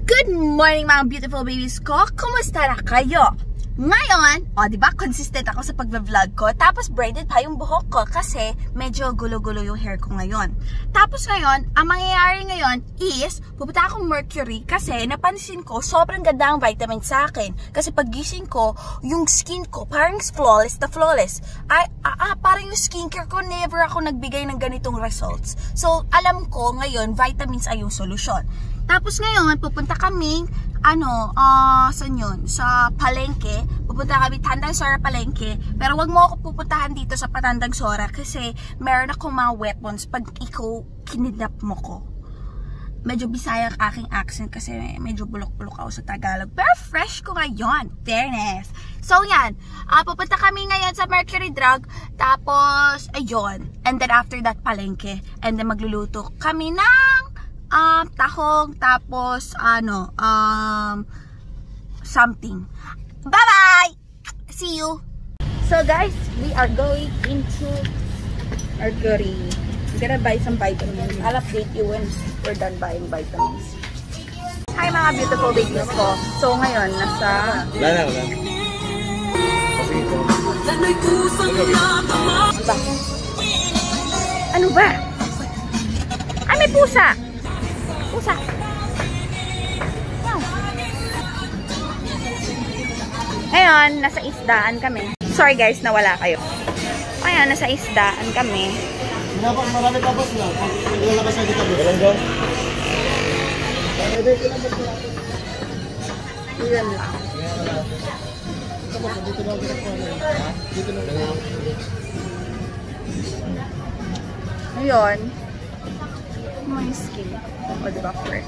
Good morning mga beautiful babies ko! Kumusta na kayo? Ngayon, diba, consistent ako sa pagva-vlog ko. Tapos braided pa yung buhok ko kasi medyo gulo-gulo yung hair ko ngayon. Tapos ngayon, ang mangyayari ngayon is pupunta akong Mercury kasi napansin ko sobrang ganda ang vitamin sa akin. Kasi paggising ko, yung skin ko parang flawless na flawless. Parang yung skincare ko never ako nagbigay ng ganitong results. So, alam ko ngayon, vitamins ay yung solusyon. Tapos ngayon, pupunta kaming saan yun? Sa Palengke. Pupunta kami Tandang Sora Palengke. Pero wag mo ako pupuntahan dito sa Patandang Sora kasi meron akong mga weapons pag ikaw kinidnap mo ko. Medyo Bisaya ang aking accent kasi medyo bulok-bulok ako sa Tagalog. Pero fresh ko ngayon. Fairness. So yan. Pupunta kami ngayon sa Mercury Drug. Tapos, ayun. And then after that, Palengke. And then magluluto kami ng tahong, tapos something. Bye-bye! See you! So guys, we are going into Mercury. We're gonna buy some vitamins. I'll update you when we're done buying vitamins. Hi mga beautiful babies ko. So ngayon, nasa... Wala. Ano ba? May pusa! Pusa. Ngayon, nasa isdaan kami. Sorry guys, nawala kayo. Ngayon, nasa isdaan kami. Marami tapos na. Lalabas na dito. Walang go? Ilan lang. Ngayon, mga skin. O diba, fur?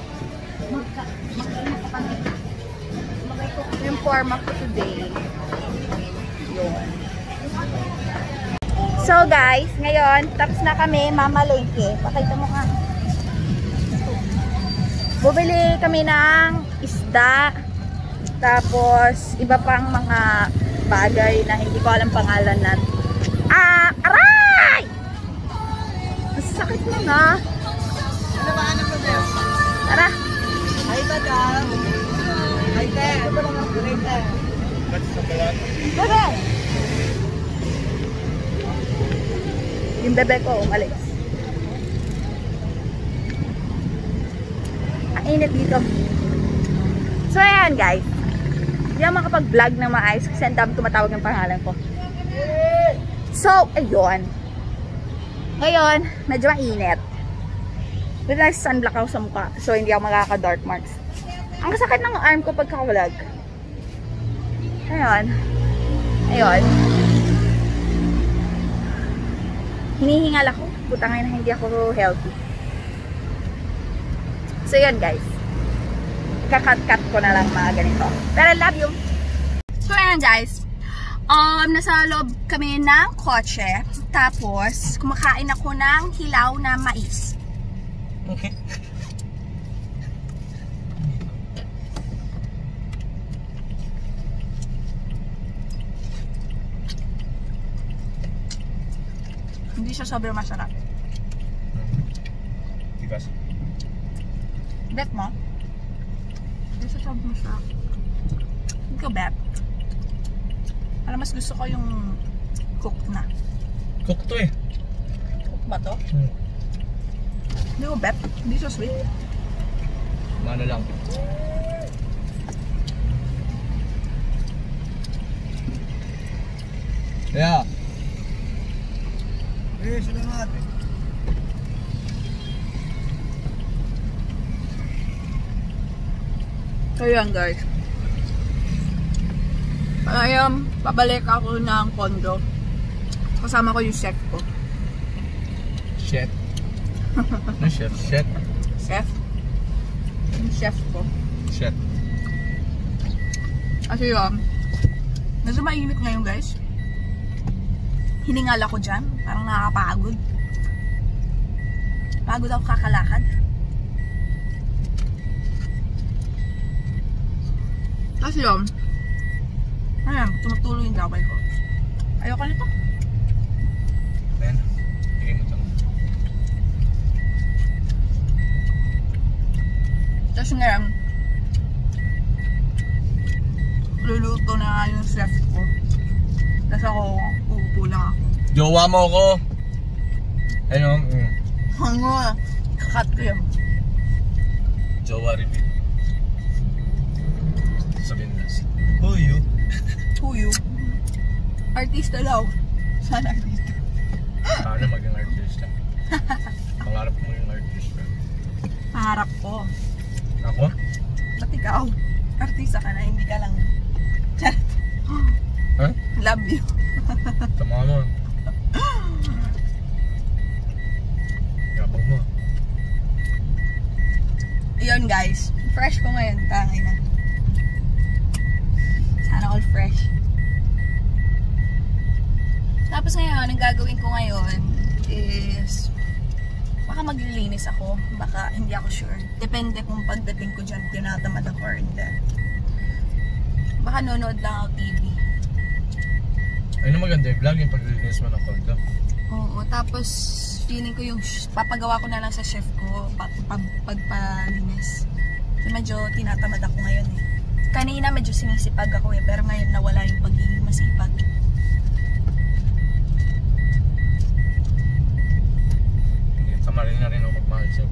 Yung forma ko today. Yun. So guys, ngayon, tapos na kami mamalengke. Pakita mo nga. Bumili kami ng isda. Tapos, iba pang mga bagay na hindi ko alam pangalan na. Aray! Masakit mo na. Ano ba? Ano ba? Tara! Hi, madam! Hi, there! Ano ba lang ako? Right there! Tara! Yung bebe ko, umalis. Ang init dito. So, ayan guys. Hindi ako makapag-vlog ng maayos kasi ang dami tumatawag ng pangalan ko. So, ayun. Ngayon, medyo mainit. Pero nag-sunblock ako sa mukha. So, hindi ako makaka-dark marks. Ang sakit ng arm ko pagkakawalag. Ayun. Ayun. Hinihingal ako. Puta ngayon na hindi ako healthy. So, yun guys. Kakat-kat ko na lang mga ganito. Pero I love you. So, ayan guys. Nasa loob kami ng kotse. Tapos, kumakain ako ng hilaw na mais. Okay. Hindi siya sobrang masarap. Tigas. Bet mo? Hindi siya sobrang masarap. Hindi ko bet. Alam, mas gusto ko yung cooked na. Cook to eh. Cooked ba to? Hindi ko bet. Hindi so sweet. Mano lang. Yeah. Salamat. So yan guys. Ayun, pabalik ako ng condo. Kasama ko yung chef ko. Chef? Ano chef? Chef? Chef? Yung chef ko. Chef. Kasi yun, medyo mainit ngayon guys. Hiningal ako dyan. Parang nakakapagod. Pagod ako kakalakad. Kasi yun, ayan, tumutuloy yung daway ko. Ayoko nito. Ben, tingin mo ito. Tapos ngayon, Luluto na yung chef ko. Tapos ako, uupo lang ako. Jowa mo ko. Ano? Ano? Kakat ko yun. Jowa reveal. Sabihin na. Who you? Who you? Artista daw. Saan artista? Paano maging artista? Pangarap mo yung artista. Pangarap ko. Ako? Ba't ikaw? Artista ka na, hindi ka lang. Ha? Love you. Tama mo. Yabang mo. Yun guys. Fresh ko ngayon. Tangay na. Sana all fresh. Tapos ngayon, ang gagawin ko ngayon is baka maglilinis ako. Baka hindi ako sure. Depende kung pagdating ko dyan, tinatamad ako or hindi. Baka nonood lang ako TV. Ayun ang maganda yung vlog, yung paglilinis mo ng cold. Oo, tapos feeling ko yung papagawa ko na lang sa chef ko pagpalinis. So medyo tinatamad ako ngayon eh. Kanina medyo sinisipag ako eh, pero ngayon nawala yung pagiging masipag. Tama rin na rin ako magmahal sa'yo.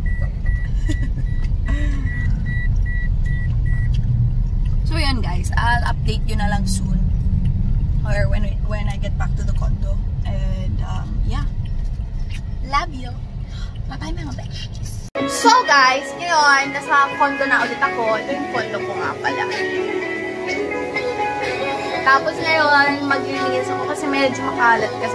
So yan guys, I'll update you na lang soon. Or when I get back to the condo. And yeah. Love you. Bye-bye mga besties. So guys, ngayon, nasa condo na ulit ako. Ito yung condo ko nga pala. Tapos ngayon, maglilinis ako kasi medyo makalat kasi.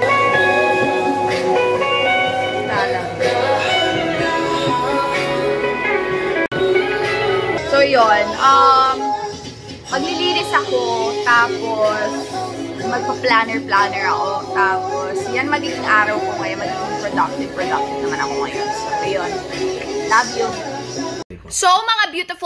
So yun, maglilinis ako, tapos magpa-planner ako, tapos yan magiging araw ko ngayon, magiging productive naman ako ngayon. So yun, love you. So mga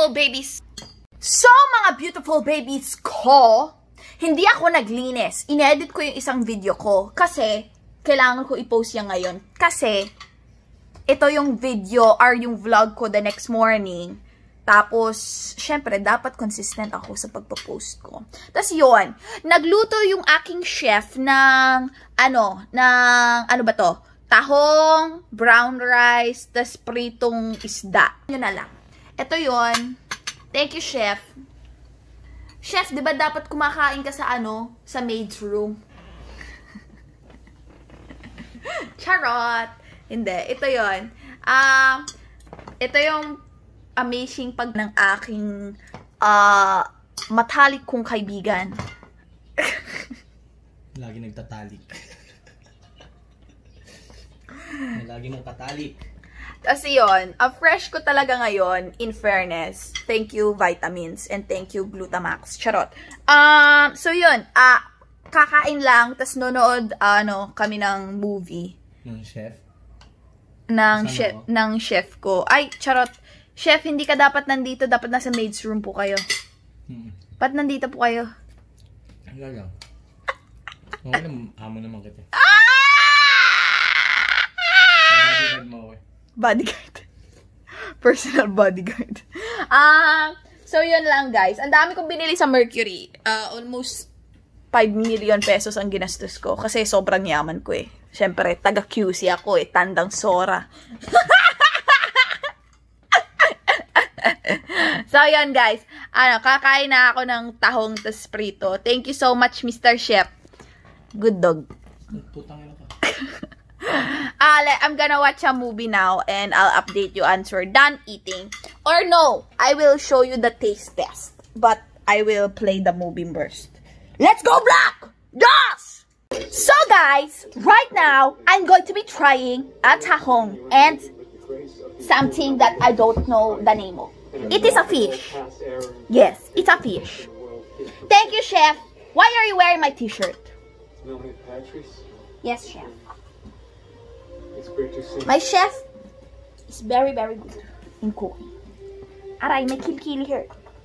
beautiful babies ko, hindi ako naglinis. Inedit ko yung isang video ko kasi kailangan ko i-post yan ngayon. Kasi ito yung video or yung vlog ko the next morning. Tapos, syempre, dapat consistent ako sa pagpo-post ko. Tapos yun, nagluto yung aking chef ng, ano ba to? Tahong, brown rice, tas pritong isda. Yun na lang. Ito yun. Thank you, chef. Chef, di ba dapat kumakain ka sa sa maid's room? Charot! Hindi. Ito yun. Ito yung amazing pag ng aking matalik kong kaibigan. Lagi nagtatalik. Lagi mong katalik. Kasi yun, fresh ko talaga ngayon, in fairness. Thank you, vitamins, and thank you, Glutamax. Charot. So yun, kakain lang, tas nonood, kami ng movie. Ng chef? Ng chef ko. Ay, charot. Chef, hindi ka dapat nandito. Dapat nasa maid's room po kayo. Ba't nandito po kayo? Wala lang. Okay lang, amo naman kita. Bodyguard mo, okay? Bodyguard. Personal bodyguard. So, yun lang, guys. Ang dami kong binili sa Mercury. Almost 5 million pesos ang ginastos ko. Kasi sobrang yaman ko eh. Siyempre, taga QC ako eh. Tandang Sora. So, yun guys. Kakain na ako ng tahong tas prito. Thank you so much, Mr. Chef. Good dog. Putang ina ka. I'm gonna watch a movie now and I'll update you once we're done eating. Or no, I will show you the taste test. But I will play the movie first. Let's go, Black! Yes! So guys, right now, I'm going to be trying a tahong and something that I don't know the name of. It is a fish. Yes, it's a fish. Thank you, Chef. Why are you wearing my t-shirt? Yes, Chef. My chef is very, very good in cooking. Aray, may kilikili here.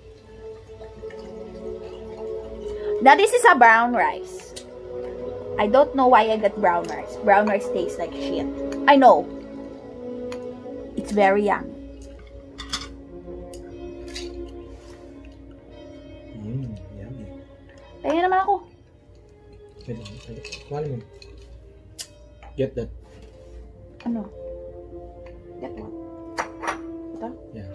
Now, this is a brown rice. I don't know why I got brown rice. Brown rice tastes like shit. I know. It's very yummy. Yummy. ako. Kuhanin mo. Get that. Ano? Get what? Ito? Yeah.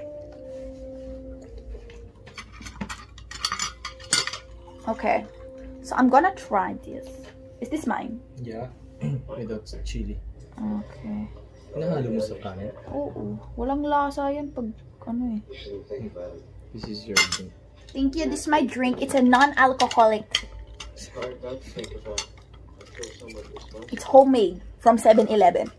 Okay. So I'm gonna try this. Is this mine? Yeah. Without chili. Okay. Nahalo mo sa kanin. Oo. Walang lasa yan pag ano eh. This is your drink. Thank you. This is my drink. It's a non-alcoholic. It's homemade from 7-Eleven.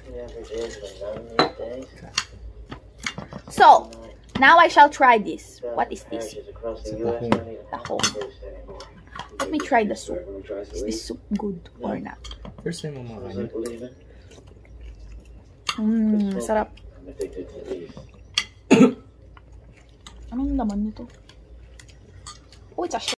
So, now I shall try this. What is this? Tahong. Let me try the soup. Is this soup good or not? First time mo makakain. Sarap. Anong laman nito? Oh, it's a